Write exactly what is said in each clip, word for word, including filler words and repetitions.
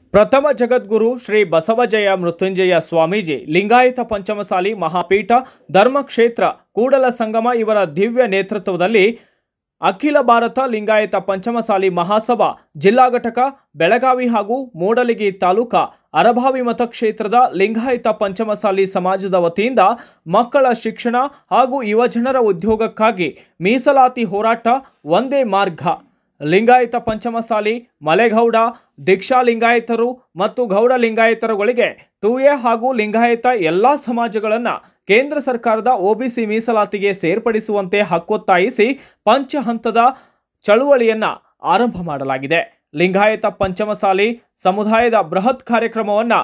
ಪ್ರಥಮ ಜಗದ್ಗುರು ಶ್ರೀ ಬಸವಜಯ ಮೃತ್ಯುಂಜಯ ಸ್ವಾಮೀಜಿ ಲಿಂಗಾಯತ ಪಂಚಮಸಾಲಿ ಮಹಾಪೀಠ ಧರ್ಮಕ್ಷೇತ್ರ ಕೂಡಲ ಸಂಗಮ ಇವರ ದಿವ್ಯ ನೇತೃತ್ವದಲ್ಲಿ ಅಖಿಲ ಭಾರತ ಲಿಂಗಾಯತ ಪಂಚಮಸಾಲಿ ಮಹಾಸಭಾ ಜಿಲ್ಲಾ ಘಟಕ ಬೆಳಗಾವಿ ಹಾಗೂ ಮೂಡಲಗಿ ತಾಲೂಕಾ ಅರಭಾವಿ ಮತಕ್ಷೇತ್ರದ ಲಿಂಗಾಯತ ಪಂಚಮಸಾಲಿ ಸಮಾಜದ ವತಿಯಿಂದ ಮಕ್ಕಳ ಶಿಕ್ಷಣ ಹಾಗೂ ಯುವಜನರ ಉದ್ಯೋಗಕ್ಕಾಗಿ ಮೀಸಲಾತಿ ಹೋರಾಟ ಒಂದೇ ಮಾರ್ಗ ಲಿಂಗಾಯತ ಪಂಚಮಸಾಲಿ ಮಲೆಗೌಡ ದೀಕ್ಷಾ ಲಿಂಗಾಯತರು ಮತ್ತು ಗೌಡ ಲಿಂಗಾಯತರುಗಳಿಗೆ ಟೂ ಎ ಹಾಗೂ ಲಿಂಗಾಯತ ಎಲ್ಲ ಸಮಾಜಗಳನ್ನು ಕೇಂದ್ರ ಸರ್ಕಾರದ ಒಬಿಸಿ ಮೀಸಲಾತಿಗೆ ಸೇರ್ಪಡಿಸುವಂತೆ ಹಕ್ಕೊತ್ತಾಯಿಸಿ ಪಂಚ ಹಂತದ ಚಳುವಳಿಯನ್ನು ಆರಂಭ ಮಾಡಲಾಗಿದೆ. ಲಿಂಗಾಯತ ಪಂಚಮಸಾಲಿ ಸಮುದಾಯದ ಬೃಹತ್ ಕಾರ್ಯಕ್ರಮವನ್ನು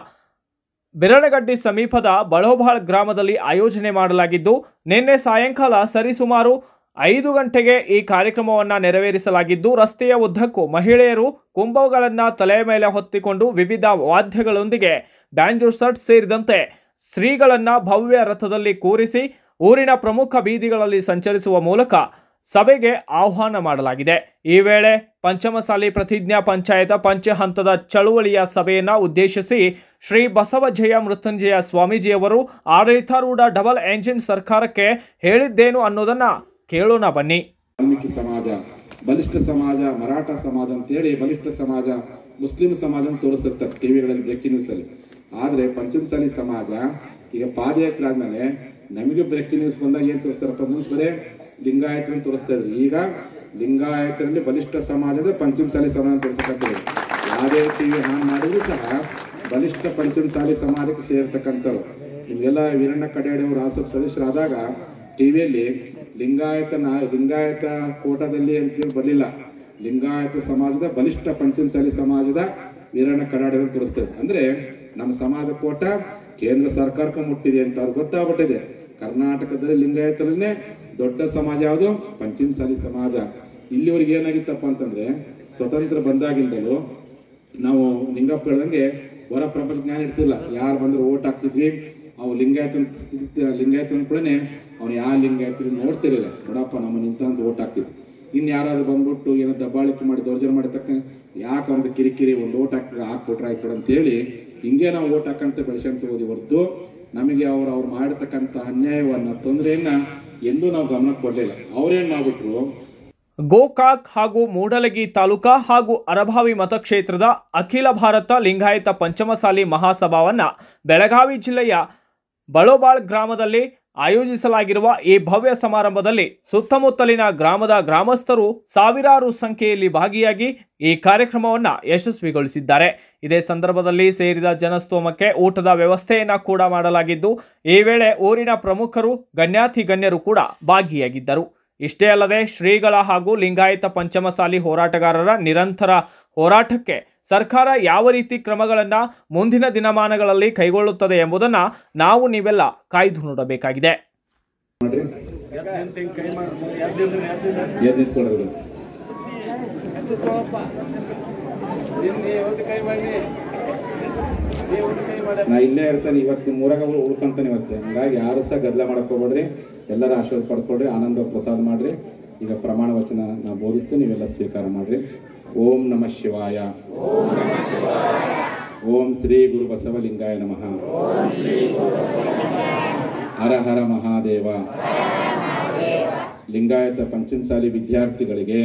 ಬಿರಣಗಡ್ಡಿ ಸಮೀಪದ ಬಳೋಬಾಳ್ ಗ್ರಾಮದಲ್ಲಿ ಆಯೋಜನೆ ಮಾಡಲಾಗಿದ್ದು, ನಿನ್ನೆ ಸಾಯಂಕಾಲ ಸರಿಸುಮಾರು ಐದು ಗಂಟೆಗೆ ಈ ಕಾರ್ಯಕ್ರಮವನ್ನು ನೆರವೇರಿಸಲಾಗಿದ್ದು, ರಸ್ತೆಯ ಉದ್ದಕ್ಕೂ ಮಹಿಳೆಯರು ಕುಂಭಗಳನ್ನು ತಲೆ ಮೇಲೆ ಹೊತ್ತಿಕೊಂಡು ವಿವಿಧ ವಾದ್ಯಗಳೊಂದಿಗೆ ಬ್ಯಾಂಜೋ ಸೆಟ್ ಸೇರಿದಂತೆ ಶ್ರೀಗಳನ್ನು ಭವ್ಯ ರಥದಲ್ಲಿ ಕೂರಿಸಿ ಊರಿನ ಪ್ರಮುಖ ಬೀದಿಗಳಲ್ಲಿ ಸಂಚರಿಸುವ ಮೂಲಕ ಸಭೆಗೆ ಆಹ್ವಾನ ಮಾಡಲಾಗಿದೆ. ಈ ವೇಳೆ ಪಂಚಮಸಾಲಿ ಪ್ರತಿಜ್ಞಾ ಪಂಚಾಯತ ಪಂಚ ಹಂತದ ಚಳುವಳಿಯ ಸಭೆಯನ್ನು ಉದ್ದೇಶಿಸಿ ಶ್ರೀ ಬಸವಜಯ ಮೃತ್ಯುಂಜಯ ಸ್ವಾಮೀಜಿಯವರು ಆಡಳಿತಾರೂಢ ಡಬಲ್ ಎಂಜಿನ್ ಸರ್ಕಾರಕ್ಕೆ ಹೇಳಿದ್ದೇನು ಅನ್ನೋದನ್ನ ಕೇಳೋಣ ಬನ್ನಿ. ವಾಲ್ಮೀಕಿ ಸಮಾಜ, ಬಲಿಷ್ಠ ಸಮಾಜ, ಮರಾಠ ಸಮಾಜ ಅಂತೇಳಿ ಬಲಿಷ್ಠ ಸಮಾಜ, ಮುಸ್ಲಿಂ ಸಮಾಜ ತೋರಿಸಿರ್ತಾರೆ ಟಿವಿಗಳಲ್ಲಿ ಬ್ರೇಕಿಂಗ್ ನ್ಯೂಸ್ ಅಲ್ಲಿ. ಆದ್ರೆ ಪಂಚಮಸಾಲಿ ಸಮಾಜ ಈಗ ಪಾದಯಾತ್ರೆ ಆದ್ಮೇಲೆ ನಮಗೆ ಬ್ರೇಕಿಂಗ್ ನ್ಯೂಸ್ ಬಂದಾಗ ಏನ್ ತೋರಿಸ್ತಾರಪ್ಪ, ಮುಂಚೆ ಬರೇ ಲಿಂಗಾಯತರನ್ನು ತೋರಿಸ್ತಾ ಇದ್ರು. ಈಗ ಲಿಂಗಾಯತರಲ್ಲಿ ಬಲಿಷ್ಠ ಸಮಾಜದ ಪಂಚಮಸಾಲಿ ಸಮಾಜ ತೋರಿಸಕತ್ತಿದೆ. ಯಾವುದೇ ಟಿವಿ ಆನ್ ಮಾಡಿದ್ರು ಸಹ ಬಲಿಷ್ಠ ಪಂಚಮಸಾಲಿ ಸಮಾಜಕ್ಕೆ ಸೇರ್ತಕ್ಕಂಥವ್ರು. ನಿಮ್ಗೆಲ್ಲ ವೀರಣ್ಣ ಕಡೆಯವರು ರಾಷ್ಟ್ರ ಸದಸ್ಯರಾದಾಗ ಟಿವಿಯಲ್ಲಿ ಲಿಂಗಾಯತನ ಲಿಂಗಾಯತ ಕೋಟದಲ್ಲಿ ಅಂತೇಳಿ ಬರಲಿಲ್ಲ, ಲಿಂಗಾಯತ ಸಮಾಜದ ಬಲಿಷ್ಠ ಪಂಚಮಸಾಲಿ ಸಮಾಜದ ವೀರಣ್ಣ ಕಡಾಡಿಗಳನ್ನು ತೋರಿಸ್ತೇವೆ. ಅಂದ್ರೆ ನಮ್ಮ ಸಮಾಜ ಕೋಟ ಕೇಂದ್ರ ಸರ್ಕಾರಕ್ಕೆ ಮುಟ್ಟಿದೆ ಅಂತ ಅವ್ರಿಗೆ ಗೊತ್ತಾಗ್ಬಿಟ್ಟಿದೆ. ಕರ್ನಾಟಕದಲ್ಲಿ ಲಿಂಗಾಯತರನ್ನೇ ದೊಡ್ಡ ಸಮಾಜ ಯಾವುದು? ಪಂಚಮಸಾಲಿ ಸಮಾಜ. ಇಲ್ಲಿವರೆಗೆ ಏನಾಗಿತ್ತಪ್ಪ ಅಂತಂದ್ರೆ, ಸ್ವತಂತ್ರ ಬಂದಾಗಿಂದಲೂ ನಾವು ಲಿಂಗಪ್ಪ ಹೇಳ್ದಂಗೆ ಹೊರ ಪ್ರಪಂಚ ಜ್ಞಾನ ಇರ್ತಿಲ್ಲ. ಯಾರು ಬಂದ್ರೆ ಓಟ್ ಹಾಕ್ತಿದ್ವಿ, ಅವು ಲಿಂಗಾಯತ ಲಿಂಗಾಯತ ಅಂದ್ಕೊಳ್ಳೆ ಅವ್ನು ಯಾವ ಲಿಂಗಾಯತ ನೋಡ್ತಿರಲಿಲ್ಲ. ನೋಡಪ್ಪ ನಮ್ಮ ನಿಂತ ಅಂತ ಓಟ್ ಹಾಕ್ತಿದ್ವಿ. ಇನ್ ಯಾರಾದ್ರು ಬಂದ್ಬಿಟ್ಟು ಏನೋ ದಬ್ಬಾಳಿಕೆ ಮಾಡಿ ದೌರ್ಜನ್ಯ ಮಾಡಿ ತಕ್ಕ ಯಾಕೆ ಅವ್ರದ್ದು ಕಿರಿಕಿರಿ ಒಂದು ಓಟ್ ಹಾಕ್ತಾರೆ ಹಾಕ್ಬಿಟ್ರೆ ಆಯ್ತು ಅಂತ ಹೇಳಿ ಹಿಂಗೆ ನಾವು ಓಟ್ ಹಾಕಂತ ಬೆಳೆಸಂತ ಹೋಗಿ ಹೊರತು ನಮಗೆ ಅವ್ರು ಅವ್ರು ಮಾಡಿರ್ತಕ್ಕಂಥ ಅನ್ಯಾಯವನ್ನ ತೊಂದರೆಯನ್ನ ಎಂದೂ ನಾವು ಗಮನಕ್ಕೆ ಕೊಡಲಿಲ್ಲ. ಅವ್ರೇನ್ ಮಾಡ್ಬಿಟ್ರು, ಗೋಕಾಕ್ ಹಾಗೂ ಮೂಡಲಗಿ ತಾಲೂಕಾ ಹಾಗೂ ಅರಭಾವಿ ಮತಕ್ಷೇತ್ರದ ಅಖಿಲ ಭಾರತ ಲಿಂಗಾಯತ ಪಂಚಮಸಾಲಿ ಮಹಾಸಭಾವನ್ನ ಬೆಳಗಾವಿ ಜಿಲ್ಲೆಯ ಬಳೋಬಾಳ್ ಗ್ರಾಮದಲ್ಲಿ ಆಯೋಜಿಸಲಾಗಿರುವ ಈ ಭವ್ಯ ಸಮಾರಂಭದಲ್ಲಿ ಸುತ್ತಮುತ್ತಲಿನ ಗ್ರಾಮದ ಗ್ರಾಮಸ್ಥರು ಸಾವಿರಾರು ಸಂಖ್ಯೆಯಲ್ಲಿ ಭಾಗಿಯಾಗಿ ಈ ಕಾರ್ಯಕ್ರಮವನ್ನು ಯಶಸ್ವಿಗೊಳಿಸಿದ್ದಾರೆ. ಇದೇ ಸಂದರ್ಭದಲ್ಲಿ ಸೇರಿದ ಜನಸ್ತೋಮಕ್ಕೆ ಊಟದ ವ್ಯವಸ್ಥೆಯನ್ನು ಕೂಡ ಮಾಡಲಾಗಿದ್ದು, ಈ ವೇಳೆ ಊರಿನ ಪ್ರಮುಖರು ಗಣ್ಯಾತಿ ಗಣ್ಯರು ಕೂಡ ಭಾಗಿಯಾಗಿದ್ದರು. ಇಷ್ಟೇ ಅಲ್ಲದೆ ಶ್ರೀಗಳ ಹಾಗೂ ಲಿಂಗಾಯತ ಪಂಚಮಸಾಲಿ ಹೋರಾಟಗಾರರ ನಿರಂತರ ಹೋರಾಟಕ್ಕೆ ಸರ್ಕಾರ ಯಾವ ರೀತಿ ಕ್ರಮಗಳನ್ನು ಮುಂದಿನ ದಿನಮಾನಗಳಲ್ಲಿ ಕೈಗೊಳ್ಳುತ್ತದೆ ಎಂಬುದನ್ನು ನಾವು ನೀವೆಲ್ಲ ಕಾಯ್ದು ನೋಡಬೇಕಾಗಿದೆ. ನಾ ಇಲ್ಲೇ ಇರ್ತಾನೆ, ಇವತ್ತು ಮೂರಾಗ ಉಳ್ಕೊಂತಾನೆ ಇವತ್ತು. ಹಂಗಾಗಿ ಯಾರು ಸಹ ಗದ್ದಲ ಮಾಡಕ್ ಹೋಗ್ಬೇಡ್ರಿ, ಎಲ್ಲರ ಆಶೀರ್ವಾದ ಪಡ್ಕೊಳ್ರಿ, ಆನಂದ ಪ್ರಸಾದ ಮಾಡ್ರಿ. ಈಗ ಪ್ರಮಾಣ ವಚನ ನಾ ಬೋಧಿಸ್ತೇನೆ, ನೀವೆಲ್ಲ ಸ್ವೀಕಾರ ಮಾಡ್ರಿ. ಓಂ ನಮಃ ಶಿವಾಯ. ಓಂ ಶ್ರೀ ಗುರು ಬಸವಲಿಂಗಾಯ ನಮಃ. ಹರ ಹರ ಮಹಾದೇವ. ಲಿಂಗಾಯತ ಪಂಚಮಸಾಲಿ ವಿದ್ಯಾರ್ಥಿಗಳಿಗೆ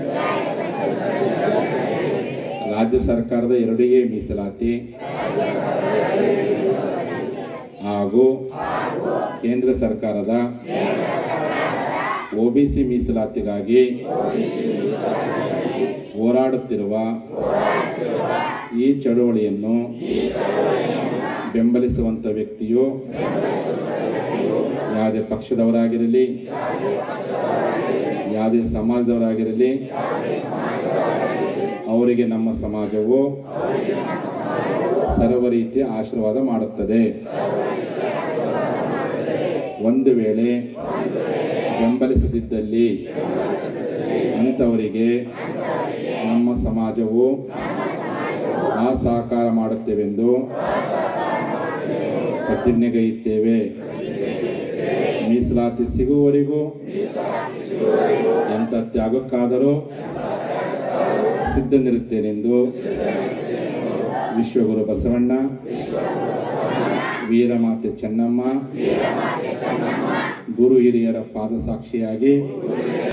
ರಾಜ್ಯ ಸರ್ಕಾರದ ಎರಡಿಗೆ ಮೀಸಲಾತಿ ಹಾಗೂ ಕೇಂದ್ರ ಸರ್ಕಾರದ ಒಬಿಸಿ ಮೀಸಲಾತಿಗಾಗಿ ಹೋರಾಡುತ್ತಿರುವ ಈ ಚಳುವಳಿಯನ್ನು ಬೆಂಬಲಿಸುವಂತ ವ್ಯಕ್ತಿಯು ಯಾವುದೇ ಪಕ್ಷದವರಾಗಿರಲಿ, ಯಾವುದೇ ಸಮಾಜದವರಾಗಿರಲಿ, ಅವರಿಗೆ ನಮ್ಮ ಸಮಾಜವು ಸರ್ವ ರೀತಿಯ ಆಶೀರ್ವಾದ ಮಾಡುತ್ತದೆ. ಒಂದು ವೇಳೆ ಬೆಂಬಲಿಸದಿದ್ದಲ್ಲಿ ಅಂಥವರಿಗೆ ನಮ್ಮ ಸಮಾಜವು ಅಸಹಕಾರ ಮಾಡುತ್ತೇವೆಂದು ಪ್ರತಿಜ್ಞೆಗೈಯುತ್ತೇವೆ. ಮೀಸಲಾತಿ ಸಿಗುವವರೆಗೂ ಎಂಥ ತ್ಯಾಗಕ್ಕಾದರೂ ಸಿದ್ಧನಿರುತ್ತೇನೆಂದು ವಿಶ್ವಗುರು ಬಸವಣ್ಣ, ವೀರಮಾತೆ ಚೆನ್ನಮ್ಮ, ಗುರು ಹಿರಿಯರ ಪಾದ ಸಾಕ್ಷಿಯಾಗಿ